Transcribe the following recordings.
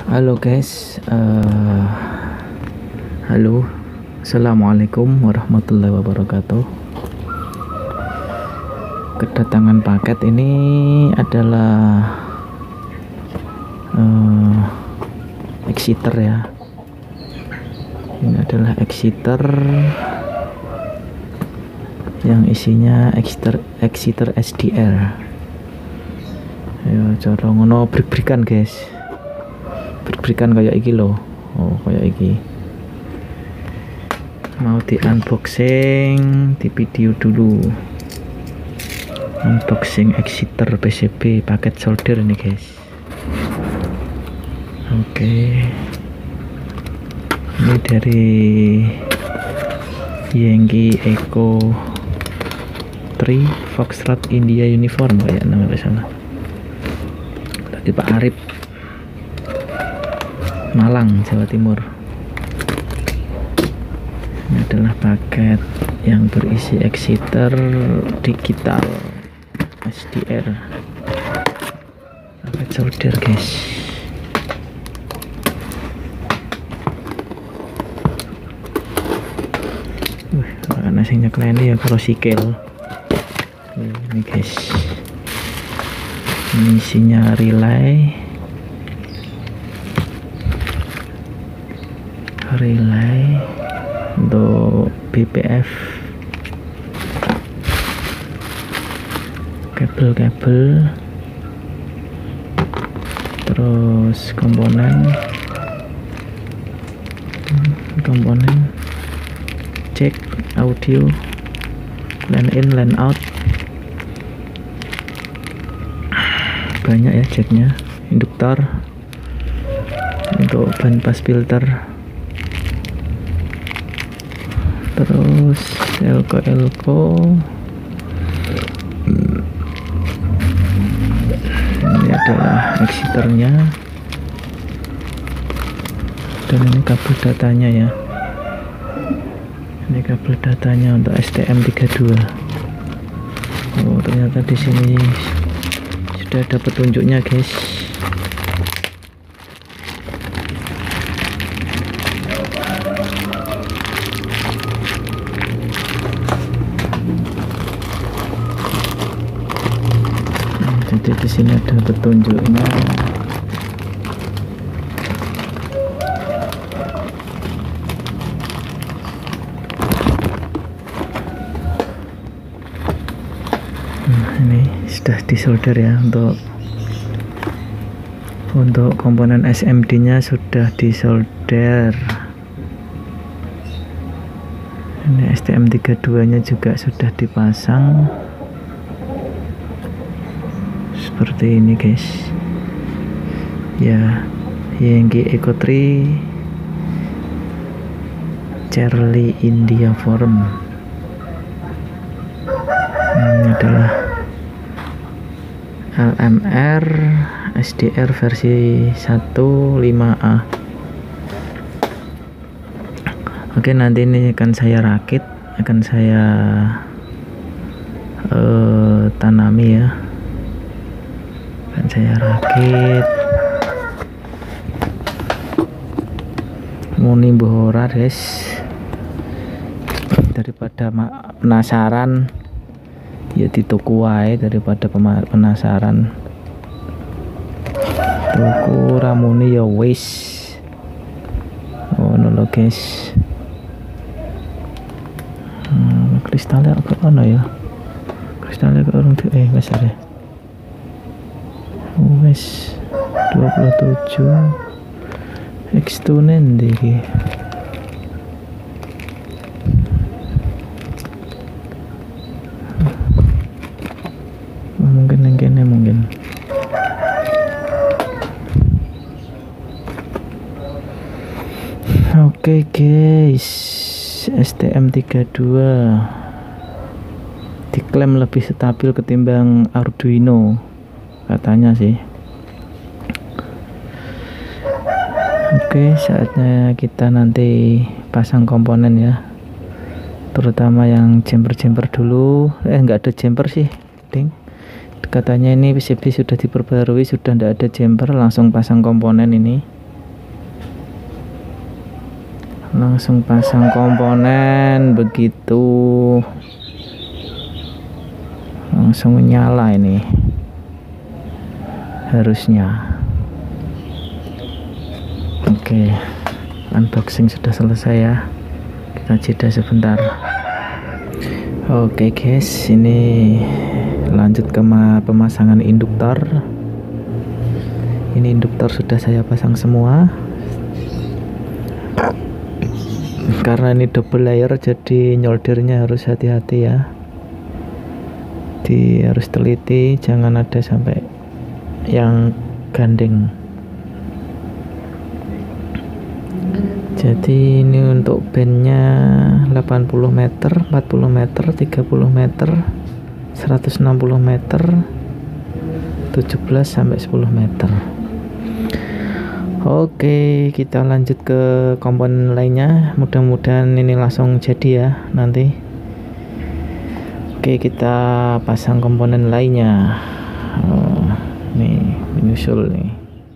Halo guys, halo, assalamualaikum warahmatullahi wabarakatuh. Kedatangan paket ini adalah Exciter ya. Ini adalah Exciter yang isinya Exciter SDR. Ayo cara ngono brik-brikan guys. Berikan kayak iki loh. Oh kayak iki mau di unboxing, di video dulu unboxing Exciter PCB paket solder ini guys. Oke, ini dari Yankee Echo 3 Foxtrot India Uniform kayak namanya salah tadi Pak Arif, Malang, Jawa Timur. Ini adalah paket yang berisi Exciter digital SDR paket solder guys. Karena sing nyekleni ya karo sikil. Ini guys, ini isinya relay untuk BPF, kabel-kabel, terus komponen cek audio, line in line out, banyak ya ceknya, induktor untuk bandpass filter, terus elko ini adalah Exciternya, dan ini kabel datanya ya. Ini kabel datanya untuk STM32. Oh ternyata di sini sudah ada petunjuknya guys. Jadi di sini ada petunjuknya. Ini sudah disolder ya, untuk komponen SMD-nya sudah disolder. Ini STM32-nya juga sudah dipasang. Seperti ini guys ya, Yankee Echo 3 Charlie India Form. Ini adalah LMR SDR versi 15A. Oke, nanti ini akan saya rakit, akan saya tanami ya, akan saya rakit. Muni bohora guys, daripada penasaran ya di toko wae, daripada penasaran tuku ramune ya wis. Oh no guys, kristalnya agak mana ya, kristalnya ke orang wes ada wes 27 X2 nanti mungkin yang kene mungkin. Oke guys, STM32 diklaim lebih stabil ketimbang Arduino katanya sih. Oke, saatnya kita nanti pasang komponen ya, terutama yang jumper dulu. Nggak ada jumper sih ding, katanya ini PCB sudah diperbarui, sudah tidak ada jumper, langsung pasang komponen ini. langsung pasang komponen, begitu langsung nyala. Ini harusnya. Oke, unboxing sudah selesai ya, kita jeda sebentar. Oke guys, ini lanjut ke pemasangan induktor. Ini induktor sudah saya pasang semua. Karena ini double layer, jadi nyoldernya harus hati-hati ya. Harus teliti, jangan ada sampai yang gandeng. Jadi ini untuk bandnya 80 meter, 40 meter, 30 meter, 160 meter, 17 sampai 10 meter. Oke, kita lanjut ke komponen lainnya. Mudah-mudahan ini langsung jadi ya nanti. Oke, kita pasang komponen lainnya. Nih menyusul nih.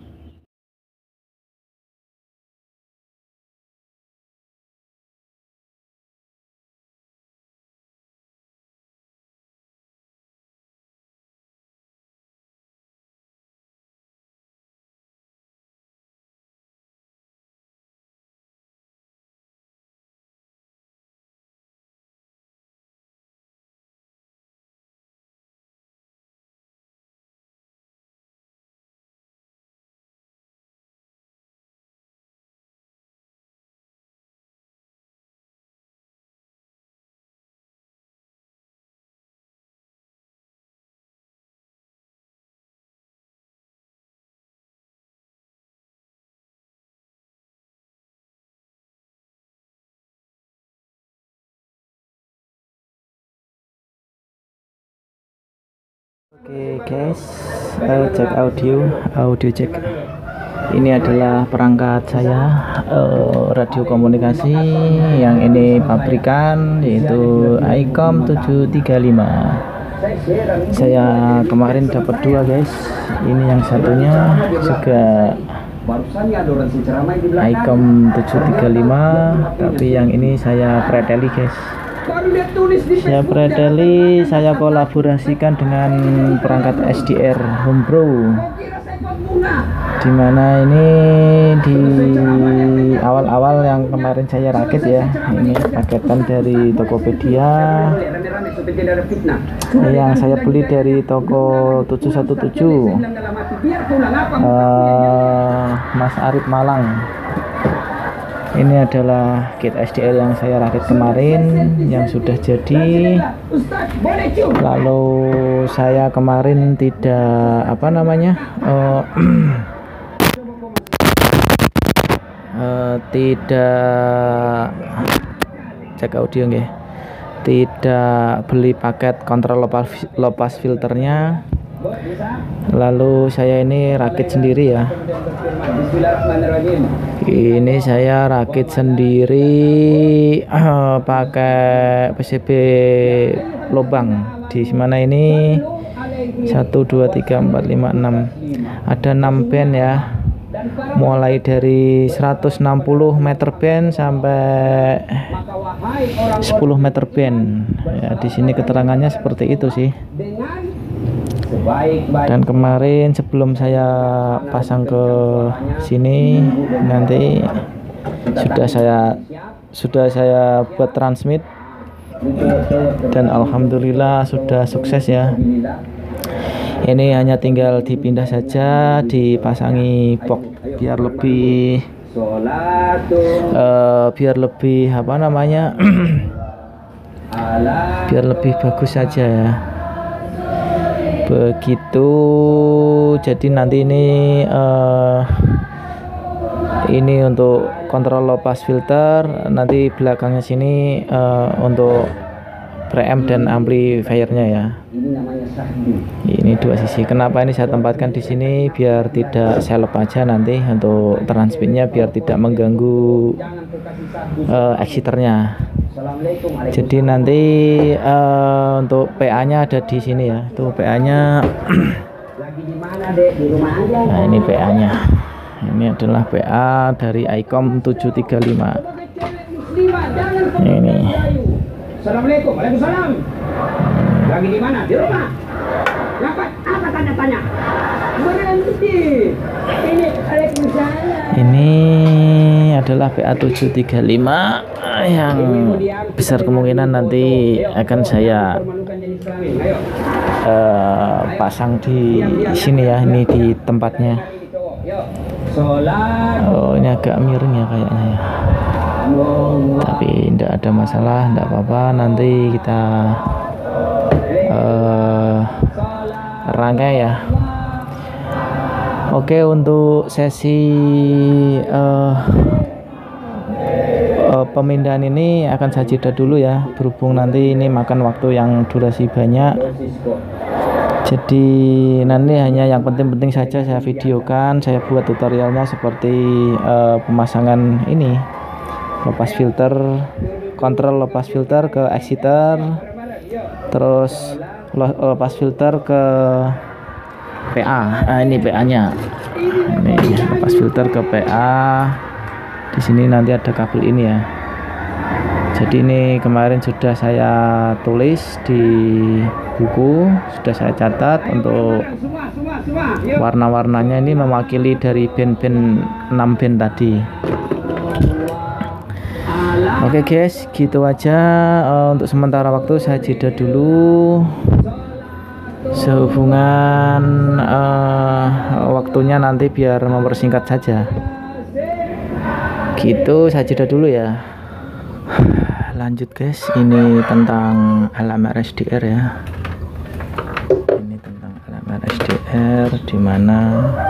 Oke guys, cek audio cek. Ini adalah perangkat saya, radio komunikasi. Yang ini pabrikan, yaitu ICOM 735. Saya kemarin dapat dua guys. Ini yang satunya juga ICOM 735, tapi yang ini saya preteli guys. Saya kolaborasikan dengan perangkat SDR Homebrew, dimana ini di awal-awal yang kemarin saya rakit ya. Ini paketan dari Tokopedia yang saya beli dari toko 717, Mas Arif Malang. Ini adalah kit SDR yang saya rakit kemarin, yang sudah jadi. Lalu saya kemarin tidak tidak cek audio nggih. Tidak beli paket kontrol lepas filternya. Lalu saya ini rakit sendiri ya. Ini saya rakit sendiri pakai PCB lubang. Di mana ini 1 2 3 4 5 6. Ada 6 band ya. Mulai dari 160 meter band sampai 10 meter band. Ya, di sini keterangannya seperti itu sih. Dan kemarin sebelum saya pasang ke sini, nanti sudah saya buat transmit, dan alhamdulillah sudah sukses ya. Ini hanya tinggal dipindah saja, dipasangi box biar lebih biar lebih bagus saja ya. Begitu. Jadi nanti ini untuk kontrol lepas filter, nanti belakangnya sini untuk preamp dan amplifiernya ya. Ini dua sisi. Kenapa ini saya tempatkan di sini? Biar tidak seleb aja nanti untuk transmitnya, biar tidak mengganggu exciternya. Jadi nanti untuk PA-nya ada di sini ya. Itu PA-nya. Nah, ini PA-nya. Ini adalah PA dari ICOM 735. Ini. Assalamualaikum. Waalaikumsalam. Lagi di mana? Di rumah. Dapat apa tanda tanya? Berhenti. Ini Waalaikumsalam. Ini adalah PA735 yang besar kemungkinan nanti akan saya pasang di sini ya, ini di tempatnya. Oh, ini agak miring ya kayaknya ya. Tapi tidak ada masalah, tidak apa-apa. Nanti kita rangkai ya. Oke, untuk sesi pemindahan ini akan saya jeda dulu ya, berhubung nanti ini makan waktu yang durasi banyak. Jadi nanti hanya yang penting-penting saja saya videokan, saya buat tutorialnya seperti pemasangan ini, lepas filter, kontrol lepas filter ke exciter, terus lepas filter ke PA. Ini PA-nya. Ini lepas filter ke PA. Di sini nanti ada kabel ini ya. Jadi ini kemarin sudah saya tulis di buku, sudah saya catat untuk warna-warnanya, ini mewakili dari band-band 6 band tadi. Oke guys, gitu aja. Untuk sementara waktu saya jeda dulu. Sehubungan waktunya nanti biar mempersingkat saja. Gitu, saya jeda dulu ya. Lanjut guys, ini tentang LMR SDR ya. Ini tentang LMR SDR, dimana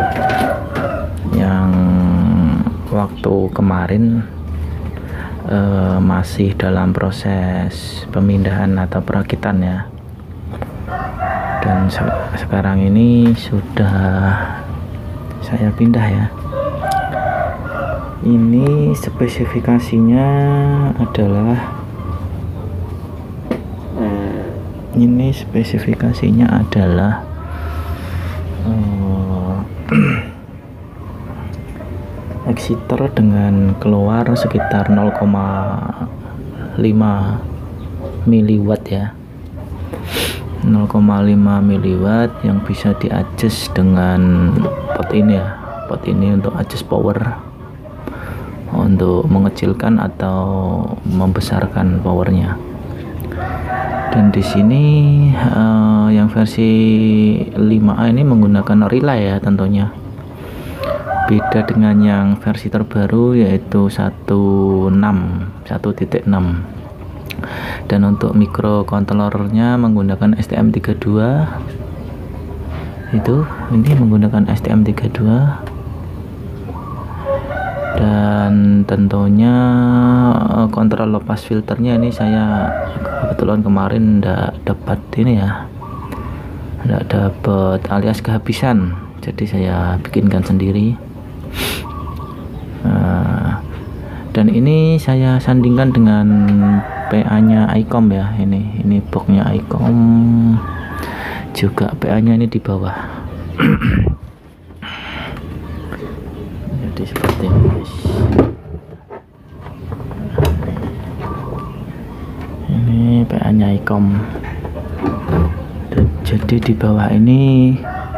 yang waktu kemarin masih dalam proses pemindahan atau perakitan ya. Dan sekarang ini sudah saya pindah ya. Ini spesifikasinya adalah exciter dengan keluar sekitar 0,5 miliwatt ya, 0,5 miliwatt yang bisa di-adjust dengan pot ini ya. Pot ini untuk adjust power, untuk mengecilkan atau membesarkan powernya. Dan di sini yang versi 5A ini menggunakan relay ya tentunya. Beda dengan yang versi terbaru yaitu 1.6. Dan untuk microcontrollernya menggunakan STM32. Ini menggunakan STM32. Dan tentunya kontrol lepas filternya ini saya kebetulan kemarin tidak dapat ini ya, tidak dapat alias kehabisan, jadi saya bikinkan sendiri. Dan ini saya sandingkan dengan PA nya ICOM ya. Ini boxnya ICOM, juga PA nya ini di bawah. Jadi seperti ini guys. Ini PA nya ICOM. Jadi di bawah ini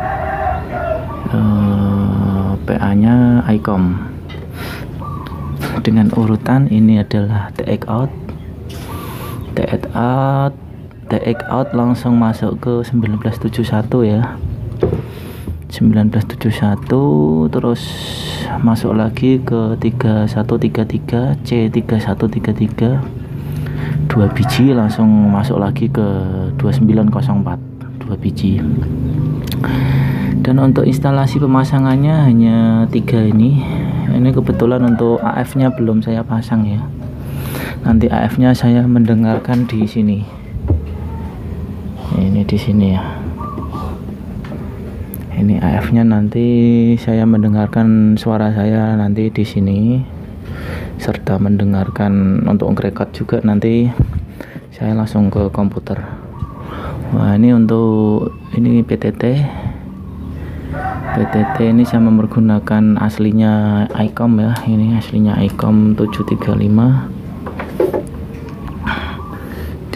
PA nya ICOM. Dengan urutan ini adalah TX out langsung masuk ke 1971 ya. 1971, terus masuk lagi ke 3133 C3133, 2 biji, langsung masuk lagi ke 2904, 2 biji. Dan untuk instalasi pemasangannya hanya 3 ini kebetulan. Untuk AF nya belum saya pasang ya, nanti AF nya saya mendengarkan di sini, ini di sini ya. Ini AF nya nanti saya mendengarkan suara saya nanti di sini, serta mendengarkan untuk ngerekod juga nanti saya langsung ke komputer. Wah, ini untuk ini PTT ini saya menggunakan aslinya ICOM ya. Ini aslinya ICOM 735.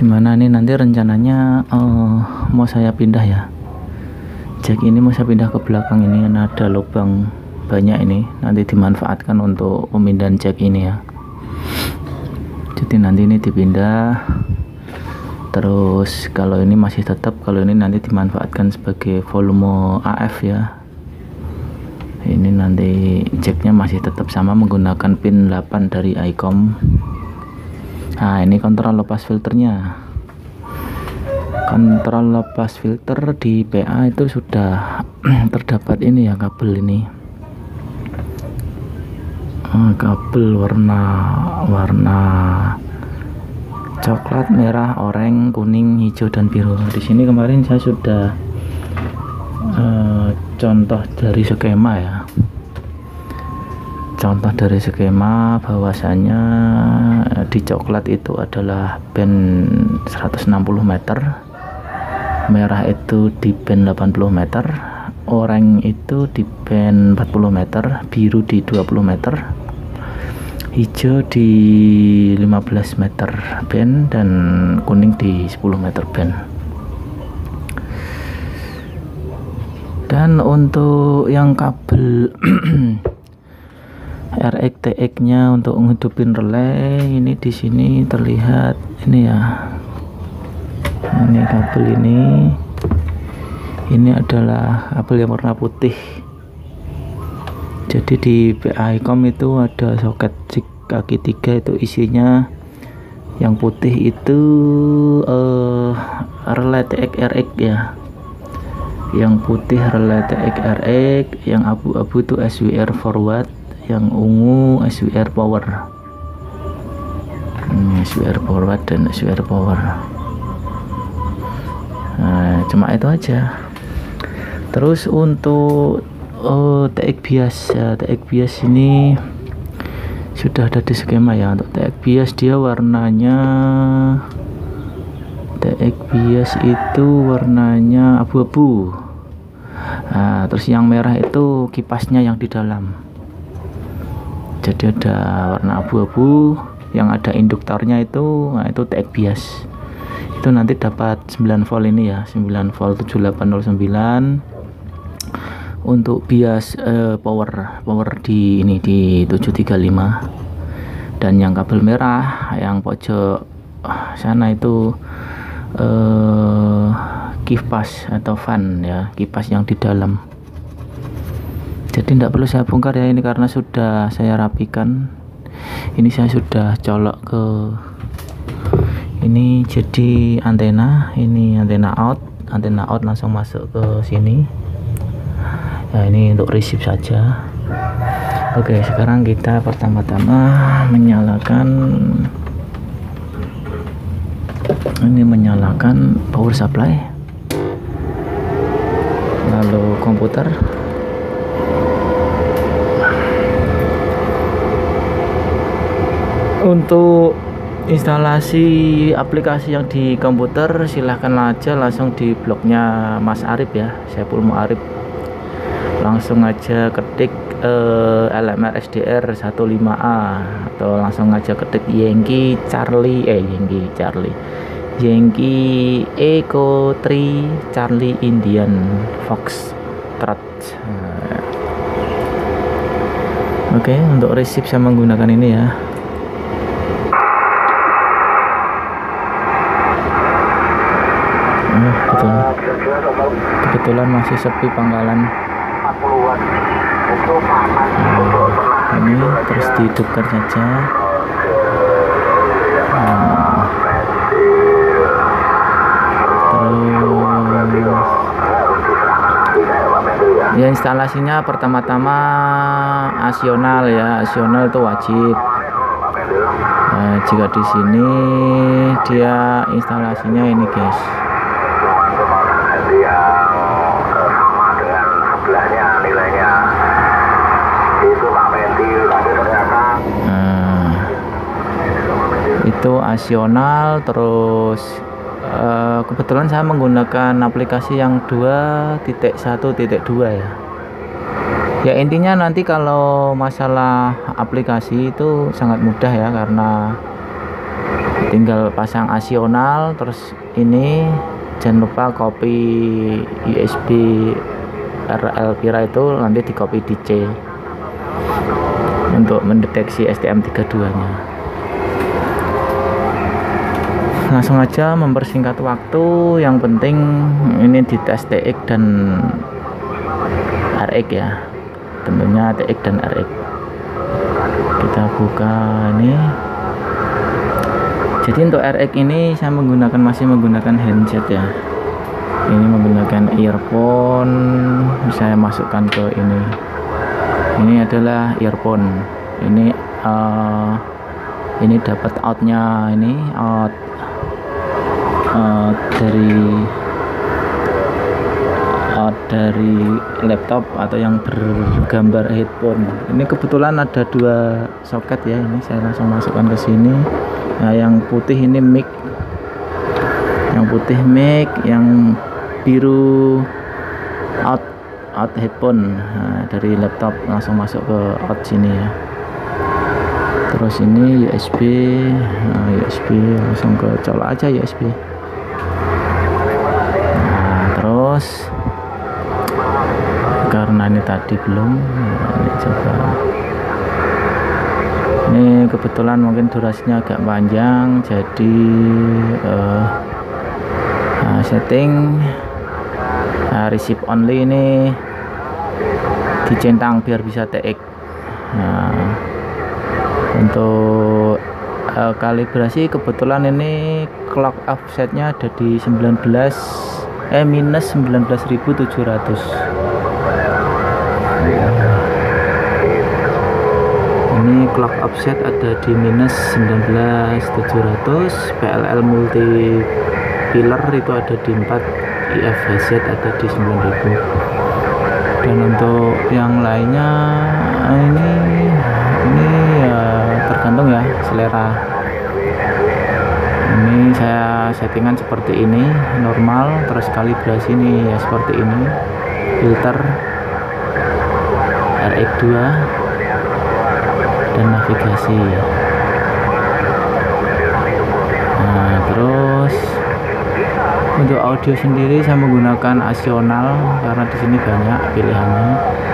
dimana nih nanti rencananya mau saya pindah ya, jack ini mau saya pindah ke belakang. Ini kan ada lubang banyak, ini nanti dimanfaatkan untuk pemindahan jack ini ya. Jadi nanti ini dipindah, terus kalau ini masih tetap, kalau ini nanti dimanfaatkan sebagai volume AF ya. Ini nanti jacknya masih tetap sama menggunakan pin 8 dari ICOM. Nah, ini kontrol lepas filternya. Kontrol lepas filter di PA itu sudah terdapat ini ya, kabel ini. Kabel warna coklat, merah, oranye, kuning, hijau dan biru. Di sini kemarin saya sudah contoh dari skema ya. Contoh dari skema bahwasanya di coklat itu adalah band 160 meter, merah itu di band 80 meter, oranye itu di band 40 meter, biru di 20 meter, hijau di 15 meter band, dan kuning di 10 meter band. Dan untuk yang kabel RX TX nya untuk menghidupin relay, ini di sini terlihat ini ya, ini kabel ini adalah kabel yang warna putih. Jadi di ICOM itu ada soket kaki 3, itu isinya yang putih itu relay TX RX ya, yang putih relay TX RX, yang abu-abu itu SWR forward, yang ungu SWR power. SWR forward dan SWR power. Nah, cuma itu aja. Terus untuk TX bias ya, TX bias ini sudah ada di skema ya. Untuk TX bias dia warnanya, TX bias itu warnanya abu-abu. Nah, terus yang merah itu kipasnya yang di dalam. Jadi ada warna abu-abu yang ada induktornya itu, nah itu TX bias. Itu nanti dapat 9 volt ini ya, 9 volt 7809 untuk bias power di ini di 735. Dan yang kabel merah yang pojok sana itu kipas atau fan ya, kipas yang di dalam. Jadi tidak perlu saya bongkar ya, ini karena sudah saya rapikan. Ini saya sudah colok ke ini, jadi antena, ini antena out langsung masuk ke sini ya. Ini untuk receive saja. Oke, sekarang kita pertama-tama menyalakan power supply, lalu komputer. Untuk instalasi aplikasi yang di komputer silahkan aja langsung di blognya Mas Arif ya, Saiful Mu'arif. Langsung aja ketik LMR SDR 15A atau langsung aja ketik Yankee Echo 3 Charlie Indian Fox Trot. Oke, untuk receive saya menggunakan ini ya. Kebetulan masih sepi pangkalan. Ini terus dihidupkan saja. Terus ya, instalasinya pertama-tama asional ya, asional itu wajib. Jika di sini dia instalasinya ini guys, itu asional. Terus kebetulan saya menggunakan aplikasi yang 2.1.2 ya. Ya intinya nanti kalau masalah aplikasi itu sangat mudah ya, karena tinggal pasang asional. Terus ini jangan lupa copy USB RL Pira itu nanti di copy di C untuk mendeteksi STM32 nya. Langsung aja mempersingkat waktu, yang penting ini di tes TX dan RX ya, tentunya TX dan RX. Kita buka ini. Jadi untuk RX ini saya masih menggunakan handset ya. Ini menggunakan earphone, saya masukkan ke ini. Ini adalah earphone. Ini dapat outnya, ini out dari laptop atau yang bergambar headphone. Ini kebetulan ada 2 soket ya. Ini saya langsung masukkan ke sini. Nah, yang putih ini mic, yang biru out headphone. Nah, dari laptop langsung masuk ke out sini ya. Terus ini USB, USB langsung ke colok aja USB. Nah, terus karena ini tadi belum, ini coba. Ini kebetulan mungkin durasinya agak panjang, jadi setting receive only ini dicentang biar bisa TX. Nah, untuk kalibrasi kebetulan ini clock offsetnya ada di minus 19.700. Ini clock offset ada di minus 19.700. PLL multi pillar itu ada di 4, IFHZ ada di 9.000. Dan untuk yang lainnya ini ya tergantung ya selera. Ini saya settingan seperti ini normal, terus kalibrasi ini ya seperti ini, filter RX2 dan navigasi. Nah, terus untuk audio sendiri saya menggunakan asional karena di sini banyak pilihannya,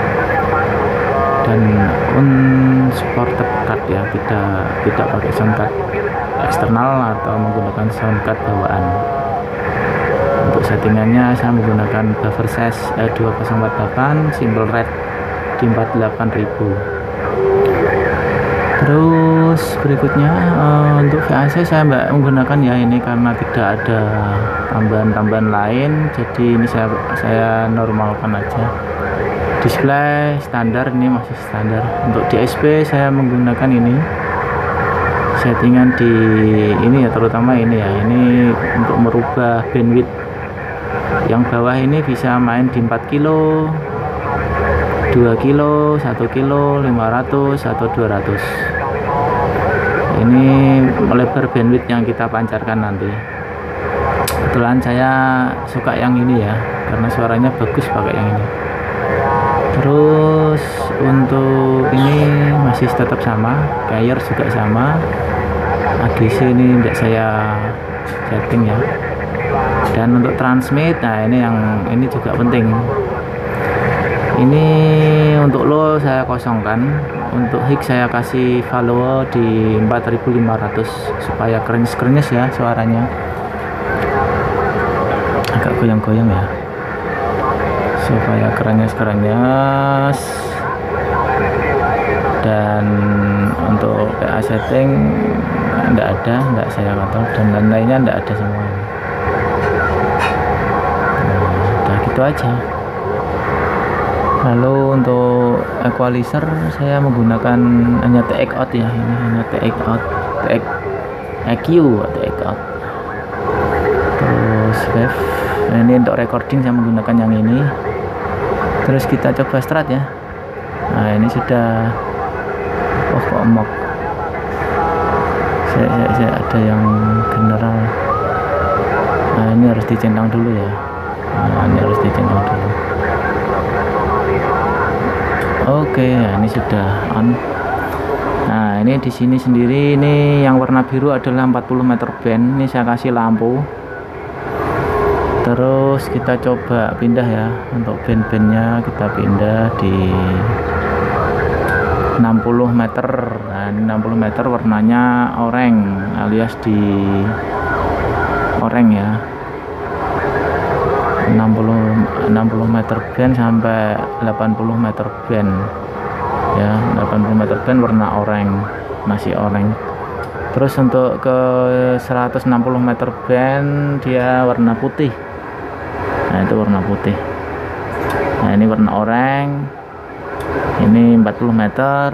dan unsupported card ya, tidak pakai soundcard eksternal atau menggunakan soundcard bawaan. Untuk settingannya saya menggunakan buffer size 2048, simple rate di 48.000. Terus berikutnya untuk VAC saya menggunakan ya ini karena tidak ada tambahan lain, jadi ini saya normalkan aja. Display standar, ini masih standar. Untuk DSP saya menggunakan ini settingan di ini ya, terutama ini ya, ini untuk merubah bandwidth. Yang bawah ini bisa main di 4 kilo, 2 kilo, 1 kilo, 500 atau 200. Ini melebar bandwidth yang kita pancarkan nanti. Kebetulan saya suka yang ini ya, karena suaranya bagus pakai yang ini. Terus untuk ini masih tetap sama, Kayer juga sama, AGC ini tidak saya setting ya. Dan untuk transmit, nah ini juga penting. Ini untuk low saya kosongkan, untuk high saya kasih value di 4500 supaya krenyes ya suaranya, agak goyang-goyang ya, supaya krenyes. Dan untuk PA setting enggak saya kontrol, dan lain-lainnya enggak ada semua. Udah gitu aja. Lalu untuk equalizer saya menggunakan hanya TX out ya, ini hanya TX out, TX EQ atau TX out. Terus wave, ini untuk recording saya menggunakan yang ini. Terus kita coba strat ya. Nah, ini sudah kok emok. Saya ada yang general. Nah, ini harus dicentang dulu ya. Oke, nah ini sudah on. Nah, Nah, ini di sini sendiri, ini yang warna biru adalah 40 meter band. Ini saya kasih lampu. Terus kita coba pindah ya, untuk band-bandnya kita pindah di 60 meter. Nah, ini 60 meter warnanya oranye alias di oranye ya. 60 meter band sampai 80 meter band ya. 80 meter band warna oranye, masih oranye. Terus untuk ke 160 meter band dia warna putih. Nah, itu warna putih. Nah, ini warna oranye. Ini 40 meter.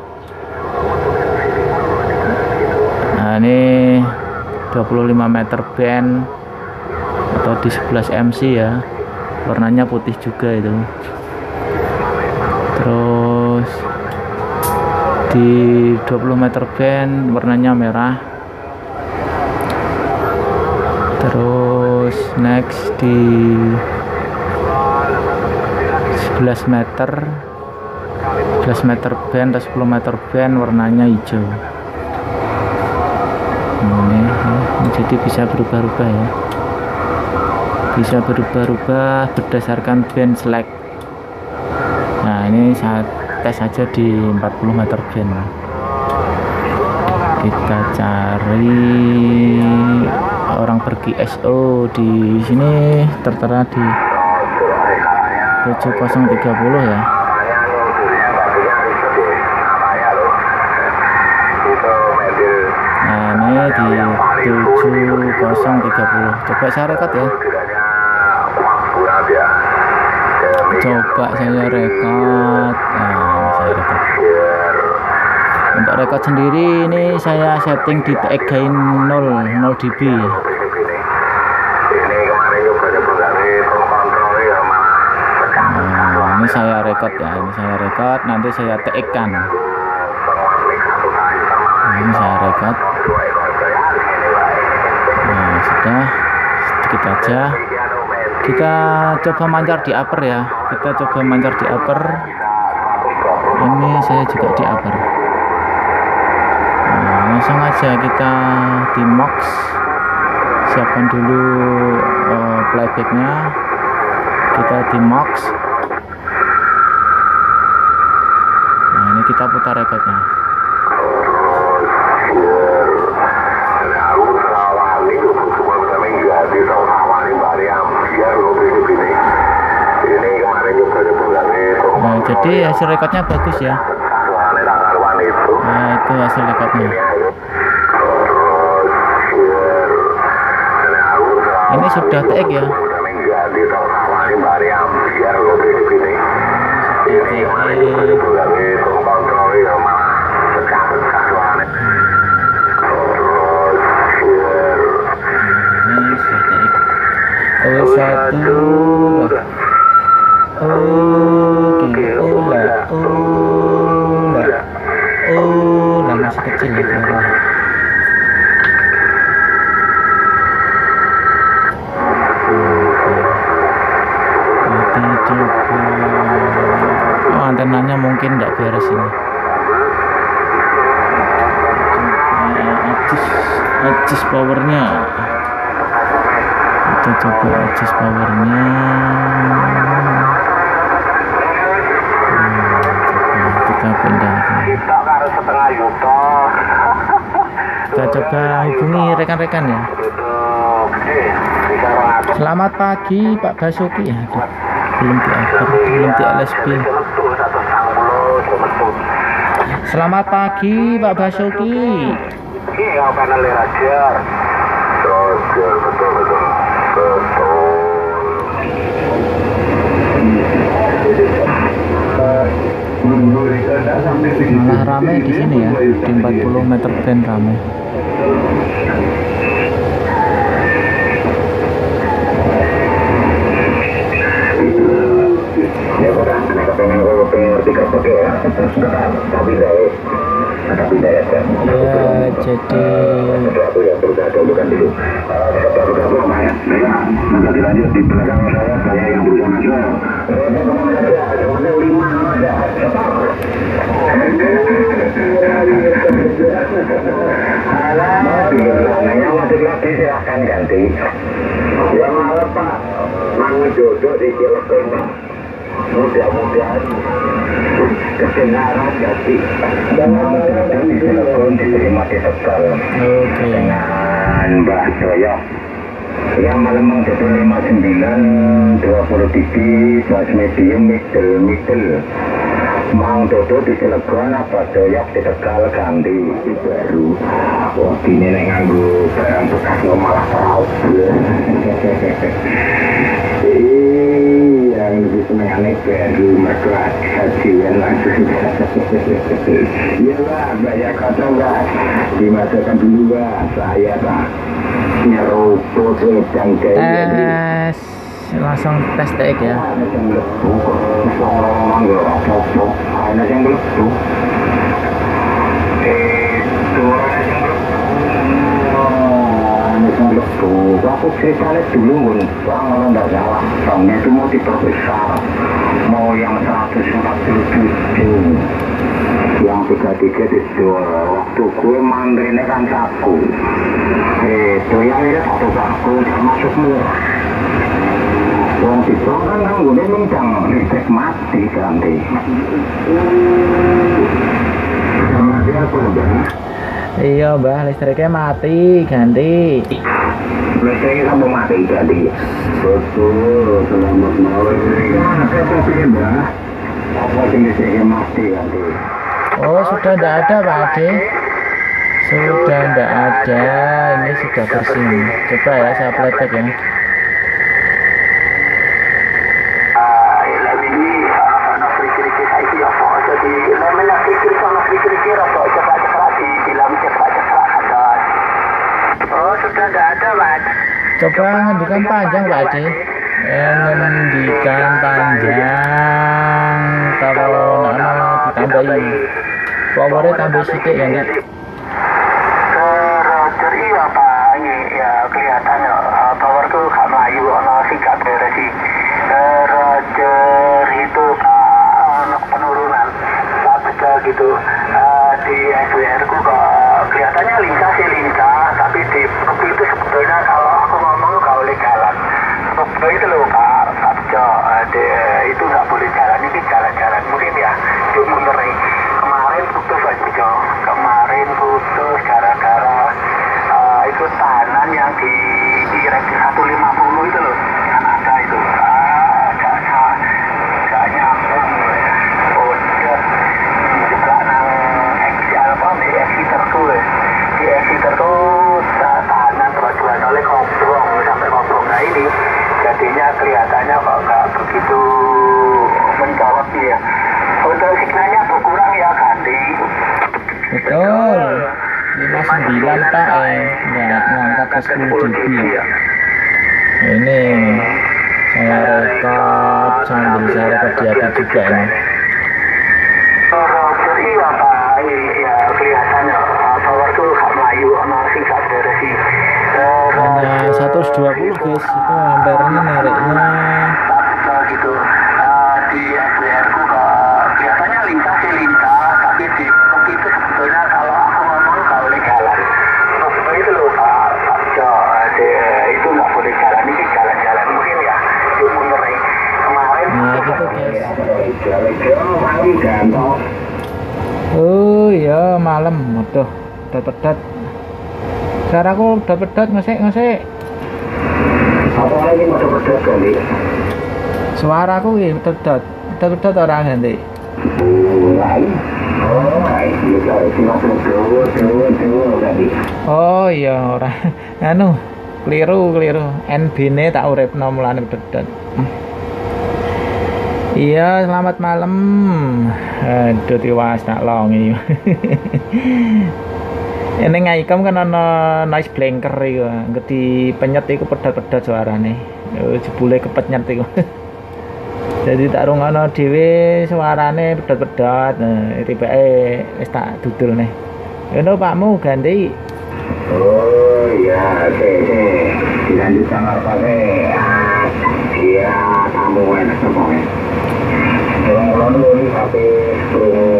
Nah, ini 25 meter band atau di 11 MC ya, warnanya putih juga itu. Terus di 20 meter band warnanya merah. Terus next di 11 meter band atau 10 meter band warnanya hijau. Ini jadi bisa berubah-ubah ya, bisa berubah-ubah berdasarkan band select. Nah, ini saya tes aja di 40 meter band. Kita cari orang pergi SO di sini, tertera di 7030 ya. Nah, ini di 7030. Coba saya rekod ya. Coba saya rekod. Nah, saya rekod. Untuk rekod sendiri ini saya setting di TX gain 0 dB. Nah, ini saya rekod ya. Ini saya rekod. Nanti saya TX kan. Nah, ini saya rekod. Nah, sudah sedikit aja. Kita coba mancar di upper ya. Kita coba mancar di upper. Ini saya juga di upper. Nah, langsung aja kita di max. Siapkan dulu playbacknya. Kita di max. Nah, ini kita putar rekodnya. Nah, jadi hasil rekodnya bagus ya. Nah, itu hasil rekodnya. Ini sudah TX ya. Satu. Oke, ulah masih kecil ya. Kita coba. Oh, antenanya mungkin tidak beres ini. Adjust powernya. Kita coba adjust powernya. Kita pindah. Kita coba hubungi rekan-rekan ya. Selamat pagi Pak Basuki ya. Belum di upper, belum di LSB. Selamat pagi Pak Basuki. Iya, panel rajar. Betul. Malah ramai di sini ya, di 40 meter band ramai. Ya, jadi lanjut lagi silahkan ganti. Ya malah Pak, mau jodoh di Cilegon Pak. Mudah-mudahan kebenaran ganti. Jangan jodoh di Cilegon diterima di Tegal. Oke. Dengan Mbak Joyo. Yang malam jodoh 59 20 TV, kelas medium, middle. Mang Dodo di Cilegon apa Doyok di Tegal ganti baru. Wah ini nek nganggo barang bekas lo malah raub. Yang lebih senengane baru mergo hajian langsung. Iya lah banyak kata enggak dimasukkan dulu lah saya tak nyeruput sedang Tes langsung tes TX ya. Aku ceritanya dulu kalau nggak salah tahunnya itu mau diperbesar, mau yang 147 yang 33 dijual. Waktu gue mandrinya kan saku itu yang ini satu saku termasuk murah. Wong dibong kan nggone mincang listrik mati ganti. Mati apa Mbak? Iya Mbah, listriknya mati ganti. Listriknya sampai mati ganti. Betul, selamat malam. Mana saya pilih Mbak? Apa sih listriknya mati ganti? Oh sudah tidak ada Pak Ade. Sudah tidak ada. Ini sudah bersih. Coba ya saya playback ya. Coba ngendikan panjang Pak Ade. Ngendikan panjang. Kalau nama ditambahin powernya tambah sedikit ya enggak? Roger iya Pak, ya kelihatan ya power tuh gak melayu, ono sikap beresi. Roger itu Pak penurunan betul gitu. Di SWR ku kok kelihatannya lincah, tapi di kopi itu sebetulnya kalau aku ngomong gak boleh jalan. Kopi itu loh Pak Sabjo, itu nggak boleh jalan, ini jalan-jalan mungkin ya. Itu beneran kemarin putus aja, kemarin putus gara-gara itu tahanan yang di Irek 150 itu loh, yang ada itu. Gak nyambung. Udah juga nang di Exeter tuh di Exeter tuh tahanan perjuangan oleh kobrong sampai kobrong. Nah ini jadinya kelihatannya kok nggak begitu menjawab ya. Untuk signalnya berkurang ya ganti. Betul. 59 Pak nggak ngangkat ke 10 dB ya. Ini saya rekod sambil saya rekod di hati juga ini. Roger iya Pak, ya kelihatannya power tuh gak melayu, ono sing gak beresi. Hanya 120 guys, itu ampernya nareknya gitu. Di SWR ku kok kelihatannya lincah, tapi di kopi itu sebetulnya kalau aku ngomong gak boleh jalan. Kopi itu loh Pak Sabjo, itu gak boleh jalan, ini jalan-jalan mungkin ya. Itu beneran kemarin. nah gitu guys. Jalan-jalan. Oh iya malam, waduh udah pedat. Suaraku udah pedat ngesek. Apa lagi mau pedas kali? Suaraku ini pedat orang ganti. Oh iya orang anu keliru NB-ne tak uripno mulane pedet. Iya, selamat malam. Aduh tiwas tak longi. Ini ngaikom kan ana noise blanker iku. Ngerti penyet iku pedat-pedat suarane. Jebule kepenyet iku. Jadi tak rungono dhewe suarane pedat-pedat. Nah, tibake wis tak dudul nih. Ngono Pakmu ganti. Oh iya, oke. Dilanjutkan apa sih? Iya, kamu enak semuanya. Kalau dulu tapi